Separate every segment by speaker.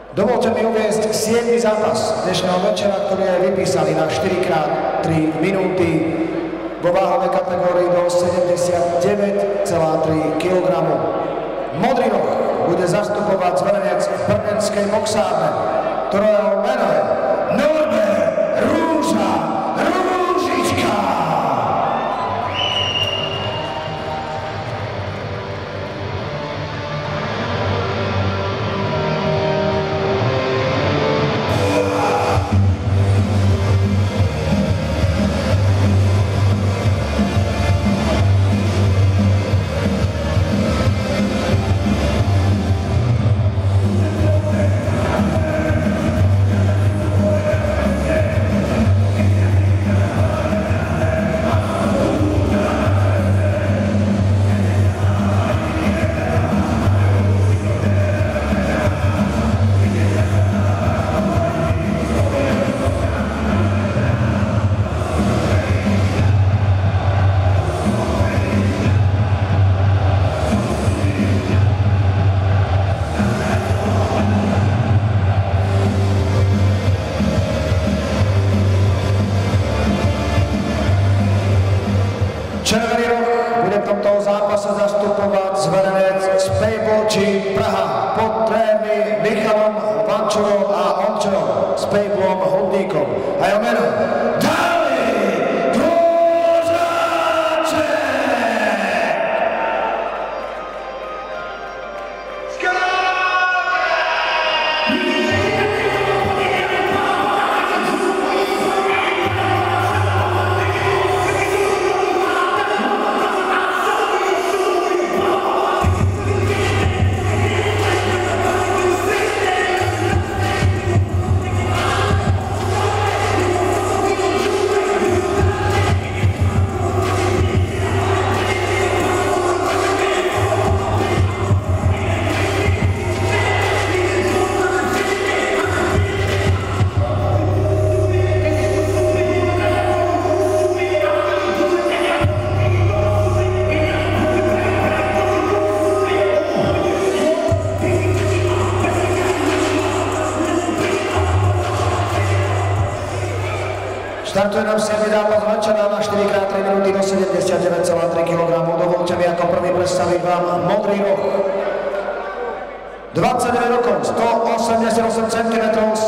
Speaker 1: Dovolte mi uviesť 7. zápas dnešného večera, ktorý je vypísaný na 4x3 minúty vo váhovej kategórii do 79,3 kg. Modrý roh bude zastupovať zverenec brnenskej boxárne, ktorého meno je Norbert Rúža Rúžička. Červený roh bude v tomto zápase zastupovať zverenec z Pejbolčí Praha pod trénermi Michalom Vančurom a Ončerom s Pejblom Hudníkom. A jeho meno David Dvořáček! Startuje nám 7. zápas večera na 4x3 minúty do 79,3 kg. Dovolte mi ako prvý predstaviť vám modrý roh. 29 rokov, 188 cm,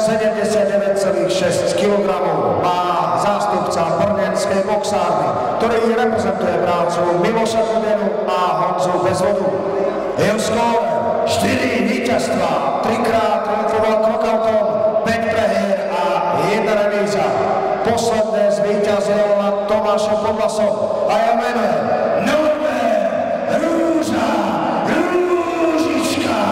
Speaker 1: 79,6 kg má zástupca brnenskej boxárny, ktorý reprezentuje prácu Miloša Dudenu a Honzu Bezvodu. Jeho skóre 4 víťazstva, 3-krát triumfoval knockoutom, 5 prehier a 1 remíza. Posledné zvíťazil nad Tomášom Podlasom a jeho meno je Norbert Rúža Rúžička.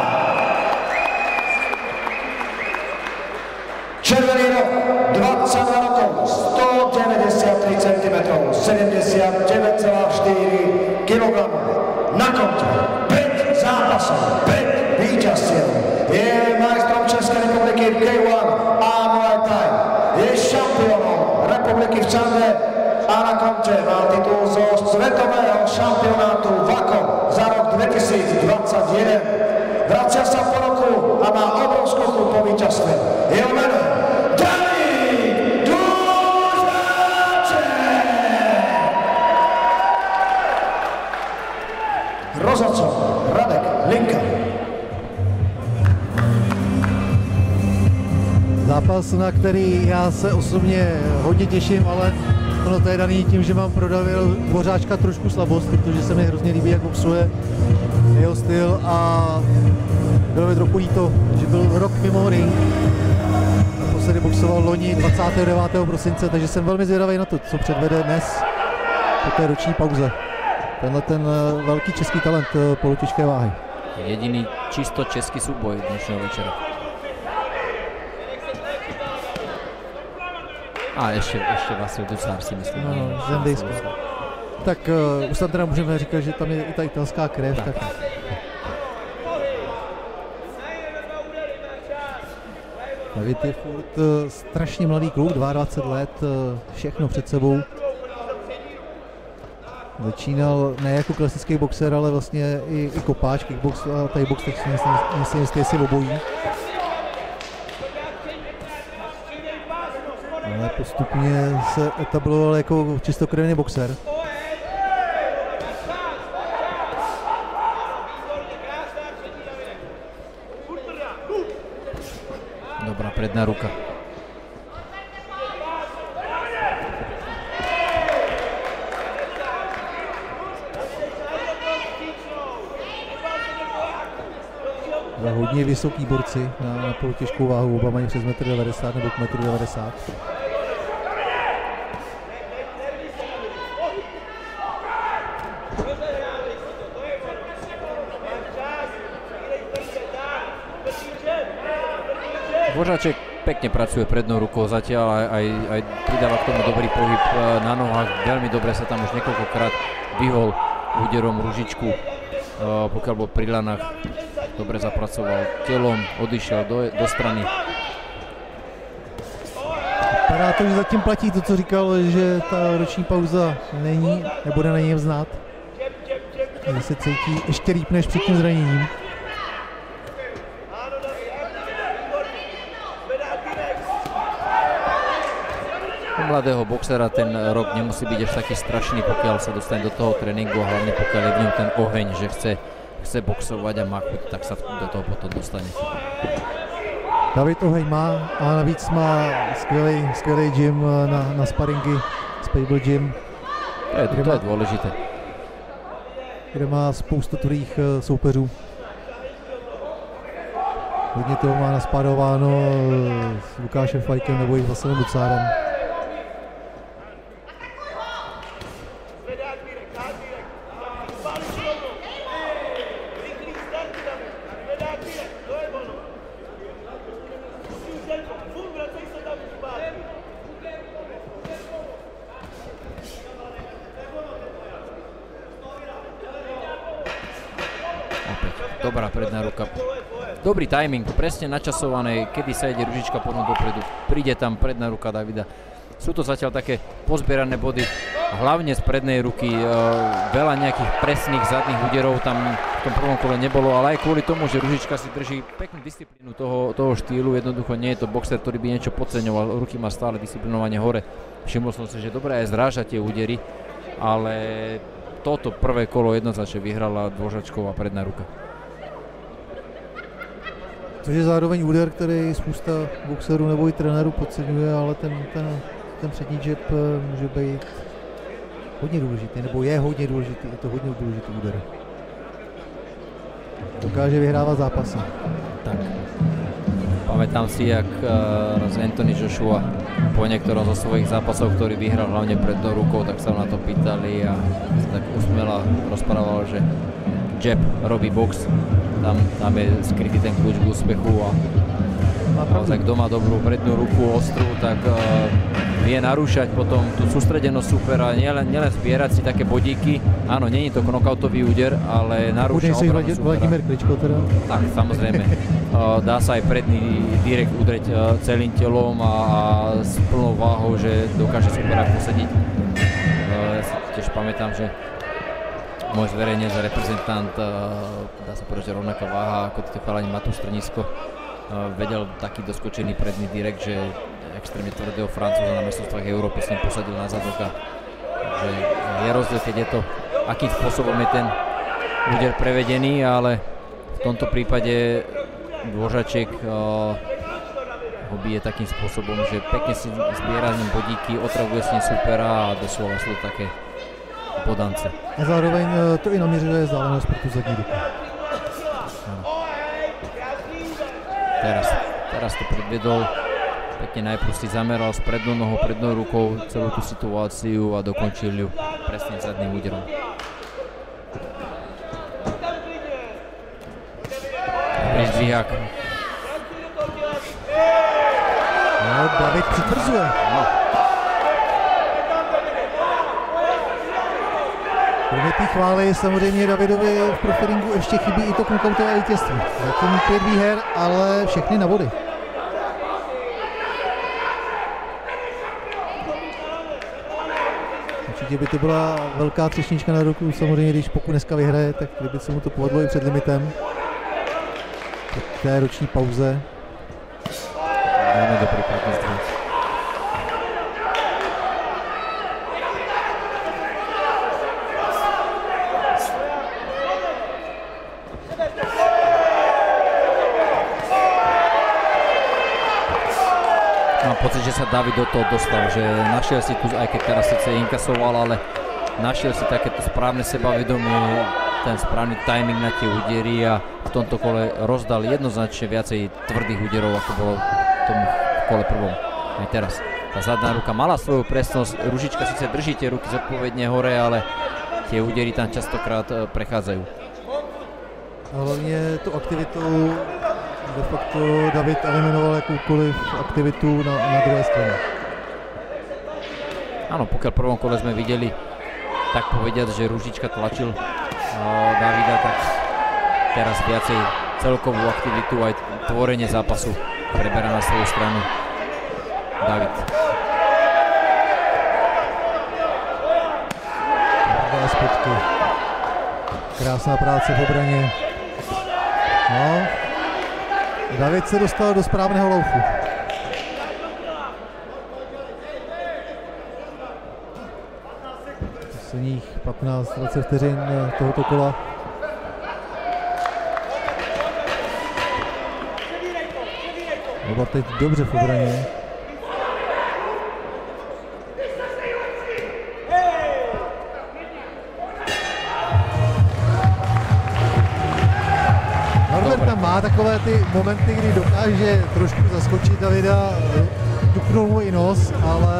Speaker 1: Červený roh, 22 rokov, 193 cm, 79,4 kg. Na konte 5 zápasov, 5 víťazstiev. Je majstrom Českej republiky v K1 a Muay Thai. Je šampiónom republiky v Čande a na konte má titul zo svetového šampionátu VAKO za rok 2021. Vracia sa po roku a má obrovskú chuť po víťazstve. Jeho meno David Dvořáček! Rozhodcom Radek Linka.
Speaker 2: Zápas, na který já se osobně hodně těším, ale ono to je daný tím, že mám pro Davida Dvořáčka trošku slabost, protože se mi hrozně líbí, jak boxuje, jeho styl a bylo mi trochu líto, že byl rok mimo ring. Naposledy boxoval loni 29. prosince, takže jsem velmi zvědavý na to, co předvede dnes po té roční pauze. Tenhle ten velký český talent polotěžké váhy.
Speaker 3: Jediný čisto český súboj dnešného večera. A ještě Vasil Dusár si myslím.
Speaker 2: No, Zendejsko. Tak už tam teda můžeme říkat, že tam je i ta italská krev. Tak. David je furt strašně mladý kluk, 22 let, všechno před sebou. Začínal ne jako klasický boxer, ale vlastně i kopáč, kickbox a thai box, tak si myslím, jestli obojí. ale postupně se etabloval jako čistokrevný boxer.
Speaker 3: Dobrá predná ruka.
Speaker 2: Hodně vysoký borci na polotěžkou váhu, oba mají přes 1,90 m nebo 1,90 m.
Speaker 3: Dvořáček pekne pracuje prednou rukou zatiaľ, aj pridáva k tomu dobrý pohyb na nohách. Veľmi dobre sa tam už niekoľkokrát vyhol úderom Ružičku, pokiaľ bol pri lanách. Dobre zapracoval telom, odišiel do strany.
Speaker 2: Vypadá to, že zatím platí to, co říkal, že ta roční pauza není, nebude na něm znát. Že se cítí ještě líp než před tím zraněním.
Speaker 3: Mladého boxera ten rok nemusí byť až taký strašný, pokiaľ sa dostane do toho tréninku a hlavne pokiaľ je v ňom ten oheň, že chce boxovať a má chuť, tak sa do toho potom dostane.
Speaker 2: David oheň má a navíc má skvělý gym na sparingy, Spable Gym.
Speaker 3: To je dôležité.
Speaker 2: Kde má spoustu tvrdých soupeřů. Hodně toho má naspádováno s Lukášem Fajkem nebo i s Vasilem Bucárem.
Speaker 3: Dobrá predná ruka. Dobrý timing, presne načasované, kedy sa ide Ružička potom dopredu. Príde tam predná ruka Davida. Sú to zatiaľ také pozbierané body, hlavne z prednej ruky. Veľa nejakých presných zadných úderov tam v tom prvom kole nebolo, ale aj kvôli tomu, že Ružička si drží peknú disciplínu toho štýlu. Jednoducho nie je to boxer, ktorý by niečo podceňoval. Ruky má stále disciplinovane hore. Všimol som si, že dobré aj zráža tie údery, ale toto prvé kolo jednoznačne vyhrala Dvořáčková predná ruka.
Speaker 2: Což je zároveň úder, který spousta boxerů nebo i trenérů podceňuje, ale ten přední jab může být hodně důležitý, nebo je hodně důležitý, je to hodně důležitý úder. Dokáže vyhrávat zápasy.
Speaker 3: Tak. Pamätám si, jak raz Anthony Joshua po niektorom zo svojich zápasov, ktorý vyhral hlavne prednou rukou, tak sa na to pýtali a sa tak usmiel a rozprával, že jab robí box. Tam je skrytý ten kľúč k úspechu a naozaj kto má dobrú prednú ruku ostrú, tak vie narúšať potom tú sústredenosť supera, nielen zbierať si také bodíky. Áno, nie je to knockoutový úder, ale narúša obranu supera.
Speaker 2: Vladimír Kličko teda. Tak,
Speaker 3: samozrejme. Dá sa aj predný direkt udreť celým telom a s plnou váhou, že dokáže supera posediť. Ja si tiež pamätám, že môj zverejnec a reprezentant, dá sa povedať, že rovnaká váha ako títo chalani Matúš Strnisko, vedel taký doskočený predný direkt, že extrémne tvrdého Francúza na mestrovstvách Európy s ním posadil na zadok. Takže je rozdiel, keď je to, akým spôsobom je ten úder prevedený, ale v tomto prípade Dvořáček ho bije takým spôsobom, že pekne si zbiera ním bodíky, otravuje s ním supera a doslova sú to také podance.
Speaker 2: A zároveň to i naměřuje vzdálenost pro tu zadní ruku.
Speaker 3: Teraz to predvedol, pekne najprv si zameral s prednou nohou, prednou rukou celú tú situáciu a dokončil ju presným zadným úderom. Zdvihák.
Speaker 2: No, David přitvrzuje. Kromě té chvály samozřejmě Davidovi v profilingu ještě chybí i to knockoutové vítězství. Zatím 5 výher, ale všechny na body. Určitě by to byla velká třešnička na ruku, samozřejmě, když pokud dneska vyhraje, tak kdyby se mu to povedlo i před limitem. Po té roční pauze.
Speaker 3: Veľmi dobrý predný zdvih. mám pocit, že sa David do toho dostal, že našiel si tu, aj keď teraz sice inkasoval, ale našiel si takéto správne sebavedomie, ten správny timing na tie údery a v tomto kole rozdal jednoznačne viacej tvrdých úderov, ako bolo v tom kole prvom. Aj teraz. Tá zadná ruka mala svoju presnosť, Ružička síce drží tie ruky zodpovedne hore, ale tie údery tam častokrát prechádzajú.
Speaker 2: A hlavně tu aktivitu de facto David eliminoval jakoukoliv aktivitu na druhé straně.
Speaker 3: Áno, pokiaľ v prvom kole sme videli, tak povediať, že Ružička tlačil Davida, tak teraz viacej celkovú aktivitu aj tvorenie zápasu preberá na svoju stranu David.
Speaker 2: Zpětky. Krásná práce v obraně. No, David se dostal do správného loufu. Posledních 15-20 vteřin tohoto kola. Oba teď dobře v obraně. Norbert tam má takové ty momenty, kdy dokáže trošku zaskočit Davida, dupnul mu i nos, ale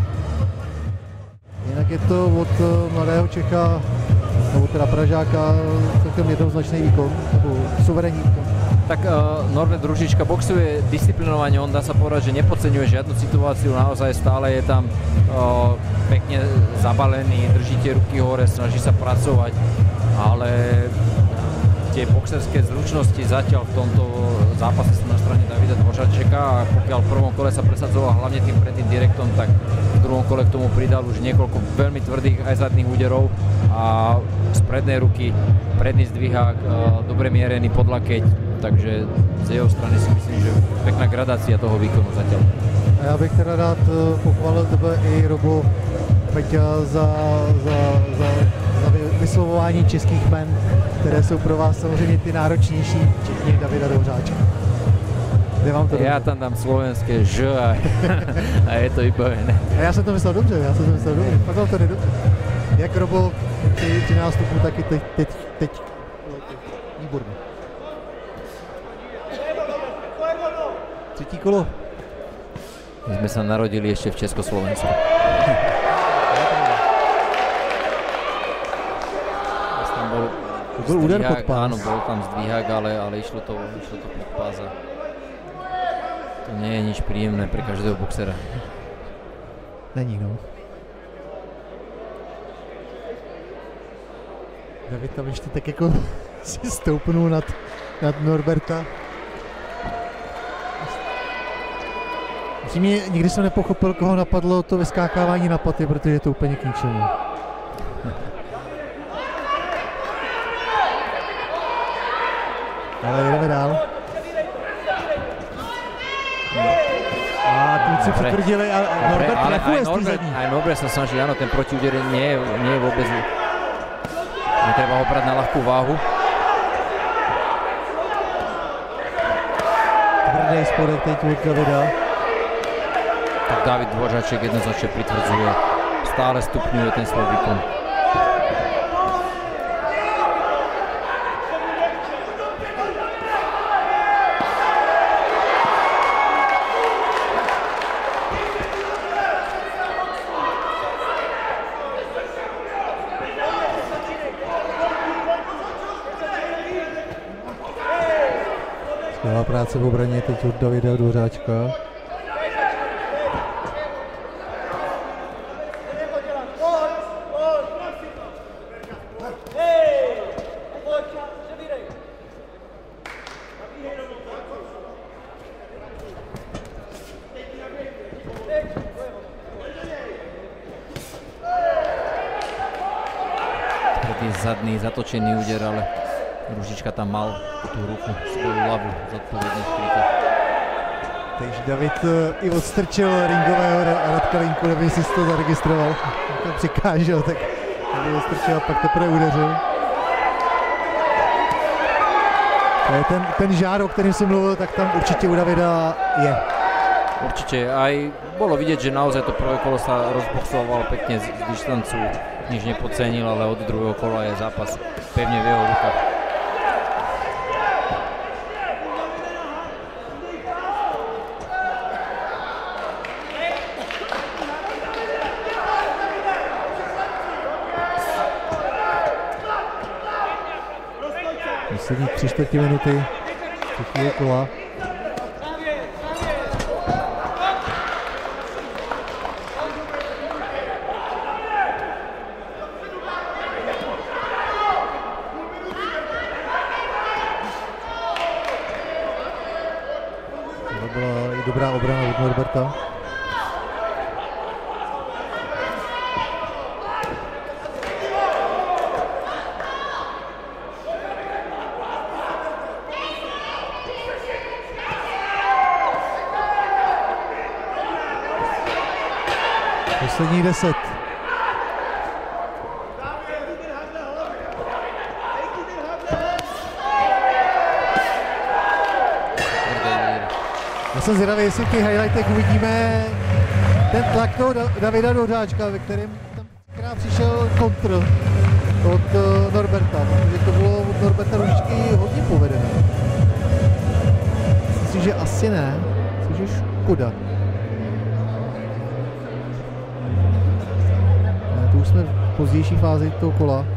Speaker 2: jinak je to od mladého Čecha, nebo teda Pražáka, celkem jednoznačný výkon, nebo suverénní výkon.
Speaker 3: Tak Norbert Ružička boxuje disciplinovane, on dá sa povedať, že nepodceňuje žiadnu situáciu, naozaj stále je tam pekne zabalený, drží tie ruky hore, snaží sa pracovať, ale tie boxerské zručnosti zatiaľ v tomto zápase sú na strane Davida Dvořáčeka a pokiaľ v prvom kole sa presadzoval hlavne tým predným direktom, tak v druhom kole k tomu pridal už niekoľko veľmi tvrdých aj zadných úderov a z prednej ruky, predný zdvihák, dobre mierený podlakeť, takže z jeho strany si myslím, že pekná gradácia toho výkonu zatiaľ.
Speaker 2: A já bych teda rád pochválil tebe i Robo Peťa za vyslovování českých jmen, které jsou pro vás samozřejmě ty náročnější, včetně Davida Dvořáčka. Jde vám to dobře?
Speaker 3: Já tam dám slovenské ž a je to vybavené.
Speaker 2: A já jsem to myslel dobře, Pak vám to jde dobře. Jak Robo při nástupu, tak i teď. Výborně. Třetí kolo.
Speaker 3: My sme sa narodili ešte v Československu.
Speaker 2: To byl úder pod pás.
Speaker 3: Áno, bol tam zdvíhák, ale išlo to pod pás. To nie je nič príjemné pre každého boxera.
Speaker 2: Není, no. David tam ještě tak jako si stoupnul nad Norberta. Mě nikdy jsem nepochopil, koho napadlo to vyskákávání na paty, protože je to úplně k ničemu. Ale jdeme dál. A kluci přitvrdili a Norbert trefuje z té zadní.
Speaker 3: Aj Norbert sa snaží, áno, ten protiúder nie je vôbec... Netreba ho brať na ľahkú váhu.
Speaker 2: Tvrdý spodek teď od Davida.
Speaker 3: Tak David Dvořáček jednoznačne pritvrdzuje, stále stupňuje ten svoj výkon.
Speaker 2: Skvělá práce v obraně teď od Davida Dvořáčka.
Speaker 3: Zadný zatočený úder, ale Ružička tam mal tú ruku, svoju hlavu zodpovedne skrytú.
Speaker 2: Takže David i odstrčil ringového Radka Linku, nevím, jestli si to zaregistroval. To přikážel, tak David odstrčil a pak teprve udeřil. To je ten žár, o kterém jsem mluvil, tak tam určitě u Davida je.
Speaker 3: Určite aj bolo vidieť, že naozaj to prvé kolo sa rozboxovalo pekne z dištancu, nič nepodcenil, ale od druhého kola je zápas pevne v jeho rukách.
Speaker 2: Poslední 3/4 minuty třetího kola. To byla i dobrá obrana od Norberta. Poslední 10. Já jsem zvědavý, jestli v těch highlightech uvidíme ten tlak toho Davida Dvořáčka, ve kterém tam přišel kontr od Norberta, protože to bylo od Norberta ručičky hodně povedené. Myslím si, že asi ne, což je škoda. Už jsme v pozdější fázi toho kola.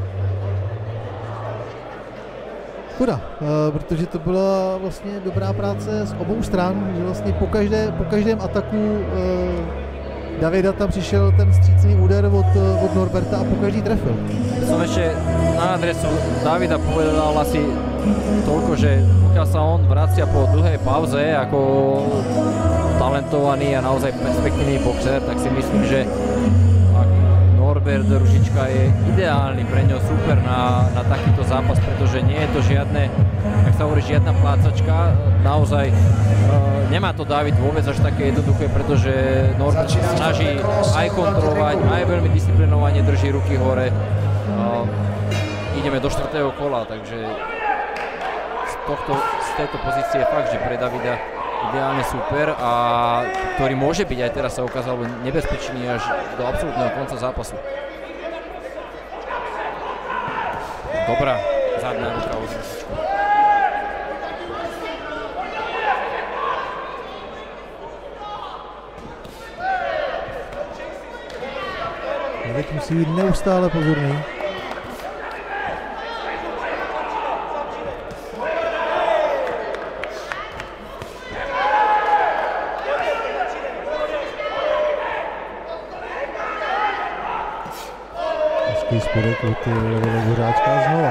Speaker 2: Škoda, protože to byla vlastně dobrá práce z obou stran, že vlastně po každém ataku Davida tam přišel ten vstřícný úder od Norberta a po každý trefil.
Speaker 3: Som ešte na adresu Davida povedal asi toľko, že pokiaľ sa on vracia po dlhej pauze ako talentovaný a naozaj perspektívny boxer, tak si myslím, že Norbert Ružička je ideálny pre ňo super na takýto zápas, pretože nie je to žiadne, ak sa hovorí, žiadna plácačka. Naozaj nemá to David vôbec až také jednoduché, pretože Norbert sa snaží aj kontrolovať, aj veľmi disciplinovane drží ruky hore. Ideme do 4. kola, takže z tejto pozície je fakt, že pre Davida ideálne super a ktorý môže byť aj teraz sa ukázal nebezpečný až do absolútneho konca zápasu. Dobrá zadná ruka od Ružičku.
Speaker 2: Teď musí být neustále pozorný. Spodek od Dvořáčka znova.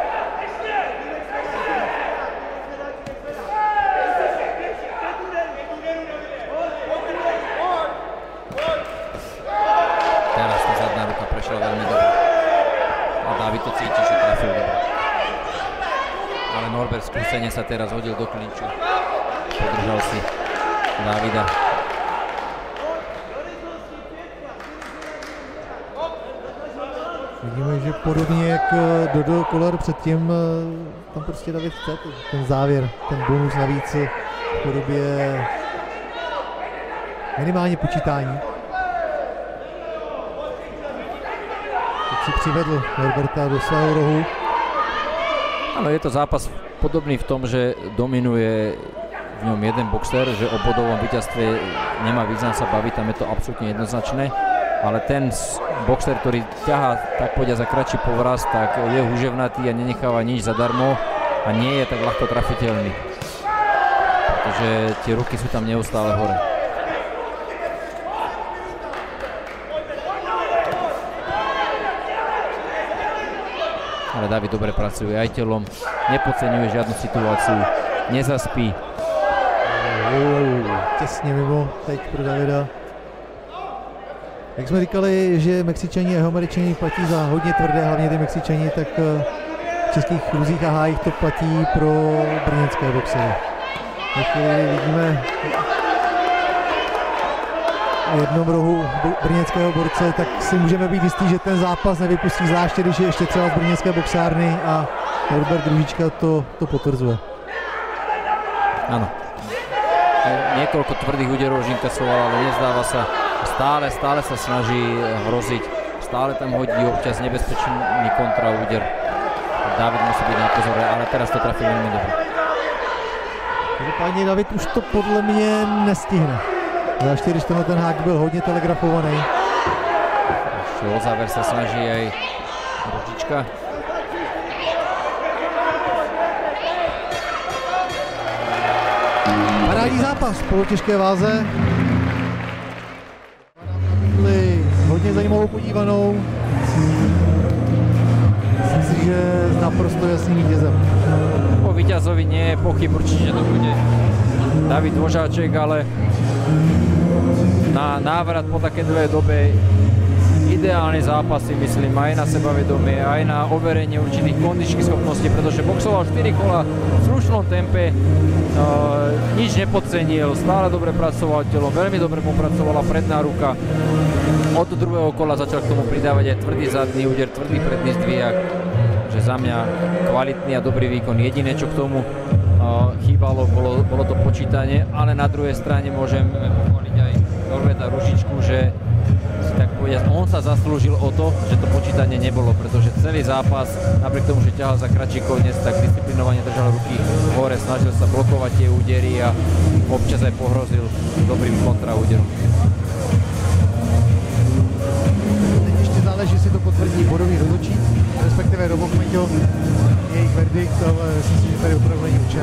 Speaker 3: Teraz tá zadná ruka prešla veľmi dobre. A David to cíti, že trafil dobre. Ale Norbert skúsene sa teraz hodil do klinču. Podržal si Davida.
Speaker 2: Vidíme, že podobně jak Dodo Kolar předtím, tam prostě David chce ten závěr, ten bonus navíc v podobě minimálně počítání. Teď si přivedl Norberta do svého rohu.
Speaker 3: Áno, je to zápas podobný v tom, že dominuje v ňom jeden boxer, že o bodovom víťazstve nemá význam sa baviť, tam je to absolútne jednoznačné. Ale ten boxer, ktorý ťahá, tak povedia, za kratší povraz, tak je húževnatý a nenecháva nič zadarmo a nie je tak ľahko trafiteľný. Pretože tie ruky sú tam neustále hore. Ale David dobre pracuje aj telom, nepodceňuje žiadnu situáciu, nezaspí.
Speaker 2: Těsně mimo teď pro Davida. Jak jsme říkali, že Mexičani a Američani platí za hodně tvrdé, hlavně ty Mexičani, tak v českých kruzích a hájích to platí pro brněnské boxery. Tak vidíme v jednom rohu brněnského borce, tak si můžeme být jistí, že ten zápas nevypustí, zvláště když je ještě třeba z brněnské boxárny a Norbert Ružička to potvrzuje.
Speaker 3: Áno. Niekoľko tvrdých úderov už inkasoval, ale nezdáva sa. Stále sa snaží hroziť. Stále tam hodí občas nebezpečný kontraúder. David musí byť na pozore, ale teraz to trafil veľmi dobre.
Speaker 2: Každopádně David už to podle mě nestihne. Zvláště když ten hák byl hodně telegrafovaný.
Speaker 3: Ešte o záver sa snaží aj Ružička.
Speaker 2: Parádní zápas v polotěžké váze. Hodně zajímavou podívanou. Myslím si, že s naprosto jasným vítězem.
Speaker 3: Po víťazovi nie je pochyb, určite to bude David Dvořáček, ale na návrat po také dlhej dobe ideálny zápas, si myslím, aj na sebavedomie, aj na overenie určitých kondičných schopností, pretože boxoval 4 kola v slušnom tempe, nič nepodcenil, stále dobre pracoval telom, veľmi dobre popracovala predná ruka. Od druhého kola začal k tomu pridávať aj tvrdý zadný úder, tvrdý predný zdvihák, že za mňa kvalitný a dobrý výkon. Jediné, čo k tomu chýbalo, bolo to počítanie, ale na druhej strane môžem pochváliť aj Norberta Ružičku, že tak povedať, on sa zaslúžil o to, že to počítanie nebolo, pretože celý zápas, napriek tomu, že ťahal za kratší koniec, tak disciplinovane držal ruky hore, snažil sa blokovať tie údery a občas aj pohrozil dobrým kontraúderom.
Speaker 2: Teď ještě záleží, si to potvrdí bodový rozhodčí, respektive Robokmeťo, jejich verdikt, ale myslím si, že tady opravdu není určitě.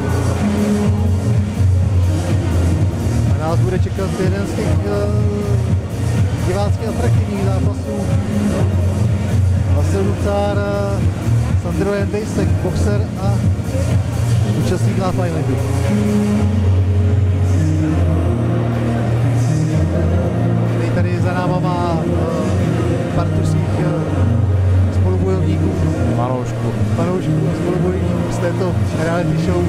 Speaker 2: A nás bude čekat jeden z těch divácky atraktivních zápasů. Vasil Lucár, Sandro Jendejsek, boxer a účastník Love Islandu. Tady za náma má partu svých spolubojovníků. Panoušků a spolubojovníků z této reality show.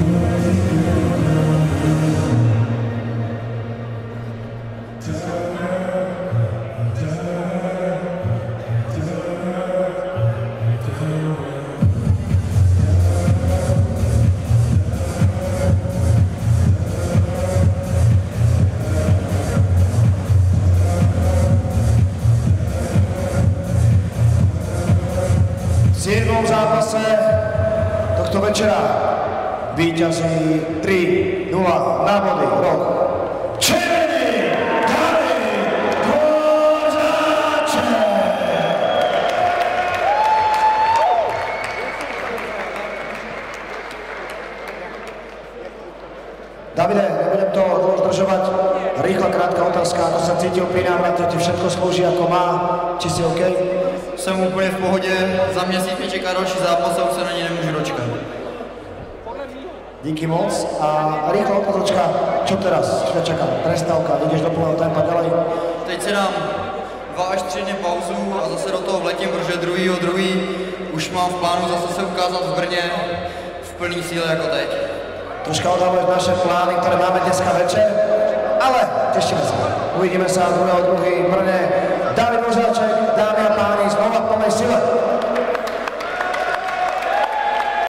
Speaker 1: V jednom zápase tohto večera víťazí 3-0 na body rok červený David Dvořáček. Davide, nebudem to dlouho zdržovať. Rýchla, krátka otázka, ako sa cítil pri návrate, ti všetko slouží ako má, či si OK?
Speaker 4: Jsem úplně v pohodě, za měsíc mě čeká další zápas a už se na něj nemůžu dočkat.
Speaker 1: Díky moc a rýchla otázočka, čo teraz? Čo čaká? Prestávka, ideš do plného tempa ďalej?
Speaker 4: Teď si dám 2 až 3 dny pauzu a zase do toho vletím, protože druhý už mám v plánu zase se ukázat v Brně v plný síle jako teď.
Speaker 1: Troška odhaluješ naše plány, ktoré máme dneska večer, ale tešíme sa. Uvidíme sa 2.2. v Brne.